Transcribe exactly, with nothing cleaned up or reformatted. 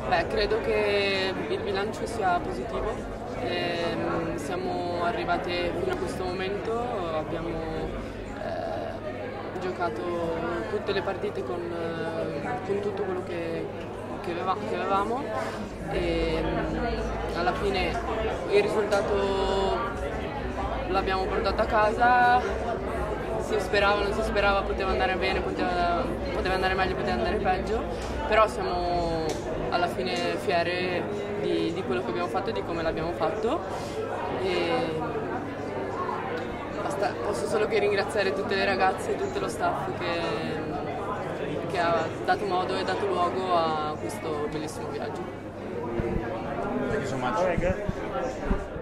Beh, credo che il bilancio sia positivo, ehm, siamo arrivati fino a questo momento, abbiamo eh, giocato tutte le partite con, eh, con tutto quello che, che, aveva, che avevamo e mm, alla fine il risultato l'abbiamo portato a casa. Si sperava, non si sperava, poteva andare bene, poteva, poteva andare meglio, poteva andare peggio, però siamo alla fine fieri di, di quello che abbiamo fatto e di come l'abbiamo fatto. E basta, posso solo che ringraziare tutte le ragazze e tutto lo staff che, che ha dato modo e dato luogo a questo bellissimo viaggio. Thank you so much.